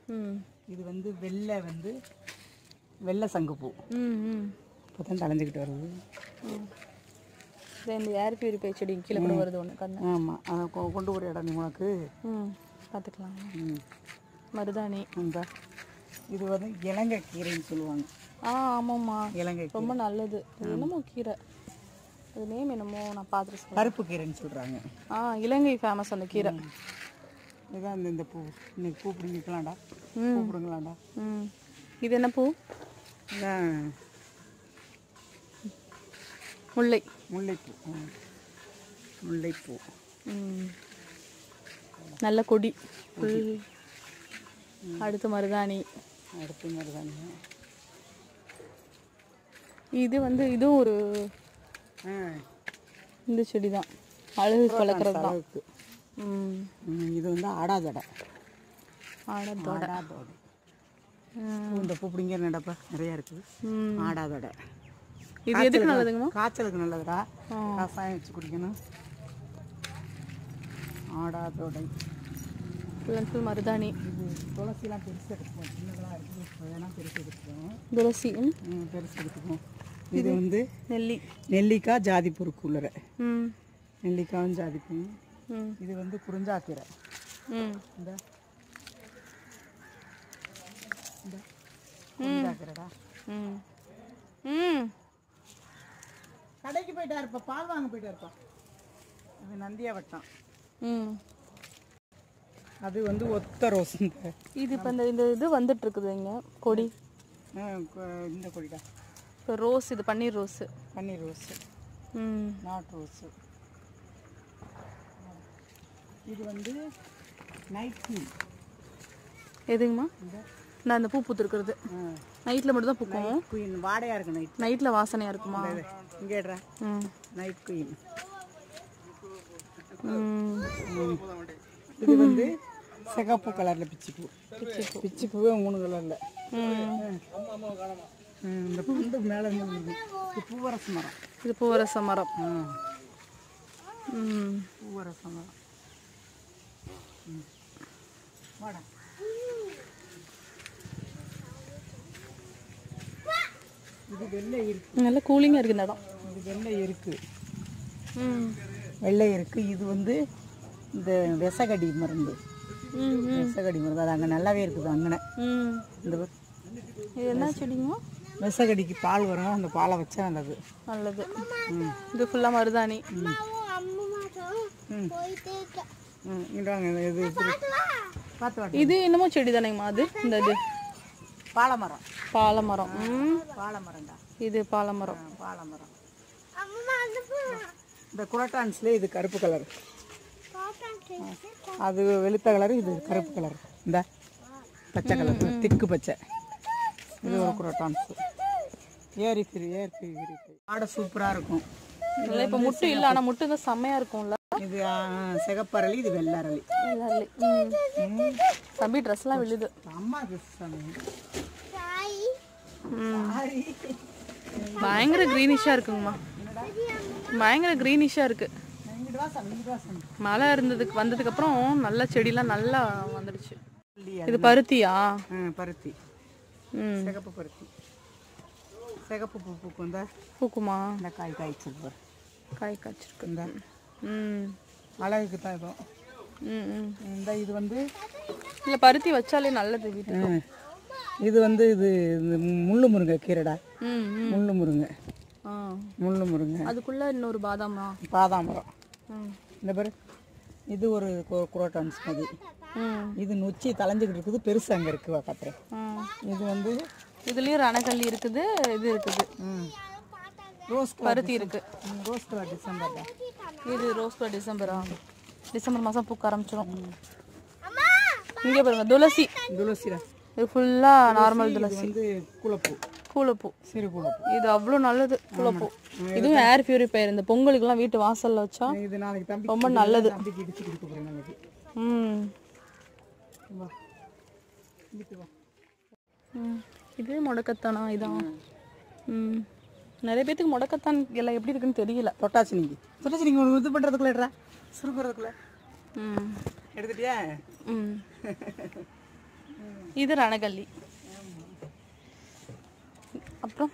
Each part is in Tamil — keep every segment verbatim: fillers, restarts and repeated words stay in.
ம் இது வந்து வெள்ளை வந்து வெள்ளை சங்குப்பூ. ம் ம் இப்போ தான் தலைஞ்சிக்கிட்டு வருது. ம் இந்த ஏர் பியூரிஃபை செடி கீழே கூட வருது ஒன்று கண்ணு. ஆமாம், அதை கொண்டு ஒரு இடம் நீ உனக்கு. ம் பார்த்துக்கலாம். ம் மருதாணி. இந்த இது வந்து இலங்கை கீரைன்னு சொல்லுவாங்க. ஆ ஆமாம்மா, இலங்கை ரொம்ப நல்லது. அது என்னமோ கீரை, அது நேம் என்னமோ நான் பார்த்துட்டு சொல்கிறேன். கருப்பு கீரைன்னு சொல்கிறாங்க. ஆ இலங்கை ஃபேமஸ் அந்த கீரை. இதுதான் இந்த இந்த பூ. இன்னைக்கு பூ பிடிங்கிக்கலாம்டா, பூ பிடுங்கலாம்டா. ம் இது என்ன பூ? இதான் முல்லை. முல்லைப்பூ. முல்லைப்பூ ம் நல்ல கொடி ஃபுல். அடுத்து மருதாணி. அடுத்து மருதாணி. இது வந்து இதுவும் ஒரு ஆ இந்த செடி தான், அழகு வளர்க்குறது தான். அளவுக்கு. ம் ம், இது வந்து ஆடாதொடை. ஆடத்தோட. ஆடாதொடை. இந்த பூ பிடிங்க நடப்பா நிறையா இருக்குது. ம் ஆடாதொடை. இது எதுக்கு நல்லதுங்கம்மா? காய்ச்சலுக்கு நல்லதுடா, கசாயம் வச்சு குடிக்கணும். ஆடாதொடை. ஃபுல் அண்ட் ஃபுல் மருதாணி. இது துளசிலாம் பெருசு எடுத்துக்குவோம், சின்னதெல்லாம் இருக்குது வேணால் பெருசு எடுத்துக்குவோம். துளசி. ம், பெருசு எடுத்துக்குவோம். இது வந்து நெல்லி. நெல்லிக்காய் ஜாதிப்பூருக்கு உள்ளற. ம் நெல்லிக்காயும் ஜாதிப்பூவும். ம் இது வந்து குறிஞ்சாக்கீரை. ம் இந்த குறிஞ்சாக்கீரைடா. ம் ம் கடைக்கு போயிட்டா இருப்பா, பால் வாங்க போயிட்டா இருப்பா. இது நந்தியாவட்டம். ம் அது வந்து ஒத்த ரோஸ். இந்த இது இப்போ இந்த இந்த இது வந்துட்டு இருக்குது இங்கே கொடி. ஆ, கொ- இந்த கொடிடா, இப்போ ரோஸ், இது பன்னீர் ரோஸு. பன்னீர் ரோஸு, ம் நாட் ரோஸு. இது வந்து நைட் குயின். எதுங்கம்மா? இந்த நான் அந்த பூ பூத்துருக்குறது நைட்டில் மட்டும் தான் பூக்கும். குயின் வாடையாக இருக்கு நைட். நைட்டில் வாசனையாக இருக்குமா? இங்கேடுறா, ம் நைட் குயின். ம் இது வந்து சிகப்பு கலரில் பிச்சிப்பூ. பிச்சிப்பூவே மூணு கலரில். ம் இந்த பண்டு மேலே இது பூவரச மரம். இது பூவரச மரம். ஆ, ம் பூவரச மரம். ம், வாடா. இது வெள்ளை இருக்கு. நல்லா கூலிங்காக இருக்குது இந்த இடம். இது வெள்ளை இருக்கு. ம் வெள்ளை இருக்கு. இது வந்து இந்த விசகடி மருந்து. ம் விசகடி மருந்து அது அங்கே நல்லாவே இருக்குது. அங்கே ம் இந்த பாரு. இது என்ன செடிங்கம்மா? விசகடிக்கு பால் வரும், அந்த பாலை வச்சா நல்லது. நல்லது. ம் இது ஃபுல்லாக மருதாணி. ம் ம் இந்தாங்க, இது இப்படி பார்த்து வாட்டி. இது என்னமோ செடி தானேங்கம்மா? அது இந்த இது பாலமரம். பாலமரம். ம் பாலமரம்டா. இது பாலமரம். பாலமரம். இந்த குரட்டான்ஸ்லேயே இது கருப்பு கலர், அது வெளுத்த கலர், இது கருப்பு கலர். இந்த பச்சை கலர், திக்கு பச்சை. இது ஒரு குரட்டான்ஸ். ஏரி ஃப்ரீ, ஏர் ஃப்ரீ. ஆடை சூப்பராக இருக்கும். இல்லை இப்போ முட்டு இல்லை, ஆனால் முட்டு தான் செம்மையாக இருக்கும்ல. இது ஆ, சிகப்பரளி, இது வெள்ளரளி. ம் தம்பி ட்ரெஸ்லாம் விழுது. அம்மா ட்ரெஸ் சாமி. பயங்கர க்ரீனிஷாக இருக்குங்கம்மா, பயங்கர க்ரீனிஷாக இருக்குது. இங்கிட்டு வா சாமி, இங்கிட்டு வா சாமி. மழை இருந்ததுக்கு வந்ததுக்கப்புறம் நல்ல செடிலாம் நல்லா வந்துடுச்சு. இது பருத்தியா? ம், பருத்தி. ம் சிகப்பு பருத்தி. சிகப்பு பூ பூக்கு இந்த பூக்குமா? இந்த காய் காய்ச்சிருக்கு. காய் காய்ச்சிருக்கு. இந்த ம் அழகுக்கு தான் இதுவும். ம் ம் இந்த இது வந்து இல்லை பருத்தி வச்சாலே நல்லது வீட்டுக்கு. ம், இது வந்து இது இந்த முள்ளு முருங்கை கீரைடா. ம் ம் முள்ளு முருங்கை. ஆ முள்ளு முருங்கை. அதுக்குள்ளே இன்னொரு பாதாமா? பாதாமரம். ம் இந்த பாரு, இது ஒரு கு- குரோட்டான்ஸ் மாதிரி. ம் இது நொச்சி தலைஞ்சிக்கிட்டு இருக்குது, பெருசு அங்கே இருக்குது பார்க்குறேன். ம் இது வந்து இதுலேயும் ரணக்கல்லி இருக்குது, இது இருக்குது, ம் ரோஸ் கலர். பருத்தி இருக்கு. ம், ரோஸ் கலர் டிசம்பர்டா. இது ரோஸ் கலர் டிசம்பரா? டிசம்பர் மாதம் பூக்க ஆரம்பிச்சிடும். இங்கே பாருங்க துளசி. துளசிடா. இது ஃபுல்லாக நார்மல் இது துளசி. வந்து கூலப்பூ, கூலப்பூ. சிறு கூலப்பூ. இது அவ்வளோ நல்லது கூலப்பூ. இதுவும் ஏர் பியூரிஃபையர். இந்த பொங்கலுக்குலாம் வீட்டு வாசலில் வச்சா இது நாளைக்கு தம்பி ரொம்ப நல்லது. தம்பிக்கு இடிச்சு கொடுக்க போகிறேன் நாளைக்கு. ம் வா, இங்கிட்டு வா. ம் இது முடக்கத்தானா? இதான். ம் நிறைய பேத்துக்கு முடக்கத்தான் எல்லாம் எப்படி இருக்குன்னு தெரியல. தொட்டாச்சு நீங்கள் தொட்டாச்சு நீங்கள் ஒன்று இது பண்ணுறதுக்குள்ளேடா, சுருக்கிறதுக்குள்ள ம் எடுத்துட்டியா? ம் இது ரணகல்லி. அப்புறம்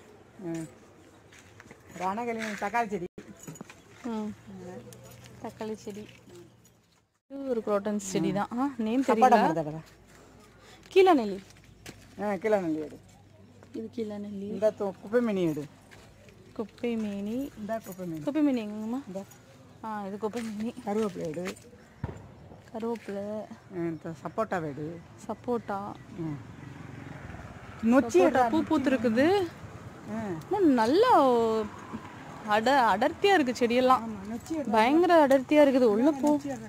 ரணகல்லி தக்காளி செடி. ம் தக்காளி செடி. இது ஒரு குரோட்டன்ஸ் செடி தான். ஆ நேம் தெரியல. கீழ நெல்லி. ஆ கீழ நெல்லி எடு. இது கீழ நெல்லி. இந்த குப்பை மேனி எடு. குப்பை மேனி. இந்த குப்பை மேனி. குப்பை மேனி எங்கம்மா? இந்த ஆ இது குப்பை மேனி. கருவேப்பிலை எடு. கருவேப்பிலை. இந்த சப்போட்டா எடு. சப்போட்டா. ம் நொச்சி பூ பூத்துருக்குது. நல்லா அட அடர்த்தியாக இருக்குது செடியெல்லாம். பயங்கர அடர்த்தியாக இருக்குது. உள்ள போ.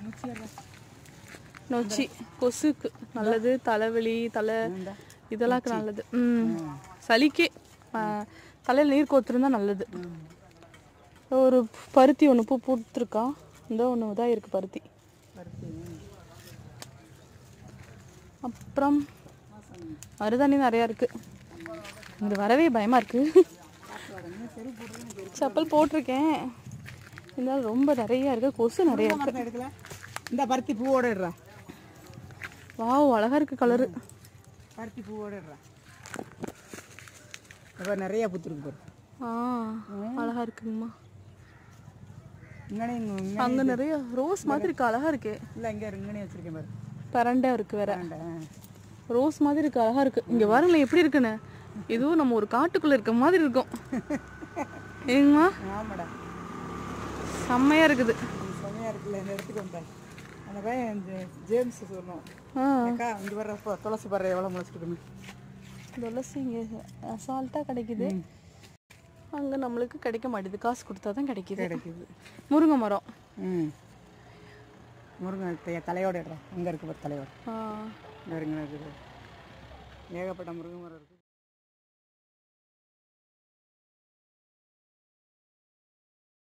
நொச்சி கொசுக்கு நல்லது. தலைவலி தலை இதெல்லாம் நல்லது. ம் சளிக்கே தலையில் நீர் கோத்துருந்தா நல்லது. ஒரு பருத்தி ஒன்று பூ பூத்துருக்கா. இந்த ஒன்று தான் இருக்குது பருத்தி. அப்புறம் மருதாணி நிறையா இருக்குது. இங்கே வரவே பயமாக இருக்குது. செப்பல் போட்டிருக்கேன். இருந்தாலும் ரொம்ப நிறையா இருக்குது. கொசு நிறையா இருக்குது. இந்த பருத்தி பூவோட இடுறா. வாவ் அழகாக இருக்குது கலரு. பருத்தி பூவோட இடுறா. இப்போ நிறையா பூத்துருக்கு பாரு. ஆ அழகாக இருக்குங்கம்மா. இங்கே அங்கே நிறைய ரோஸ் மாதிரி இருக்கு. அழகாக இருக்கு. இல்லை இங்கே இங்கே வச்சுருக்கேன் பாரு. பரண்டா இருக்குது வேற. ரோஸ் மாதிரி இருக்கு. அழகாக இருக்குது. இங்கே பாருங்களேன் எப்படி இருக்குன்னு. இதுவும் நம்ம ஒரு காட்டுக்குள்ளே இருக்க மாதிரி இருக்கும். ஏங்கம்மா? ஆமாடா செம்மையாக இருக்குது. செம்மையாக இருக்குல்ல. இந்த இடத்துக்கு வந்தேன். அந்த பையன் ஜேம்ஸ் சொன்னோம். அக்கா இங்கே வர்ற துளசி பறவை எவ்வளோ முளைச்சிருக்குன்னு. துளசி இங்கே அசால்ட்டாக கிடைக்குது. அங்கே நம்மளுக்கு கிடைக்க மாட்டேது. காசு கொடுத்தா தான் கிடைக்கிது. கிடைக்குது. முருங்கை மரம். ம் முருங்கை தலையோட இடுறோம். அங்கே இருக்கு பாரு தலையோட. ஆ இங்கே இருக்குது. ஏகப்பட்ட முருங்கை மரம் இருக்குது.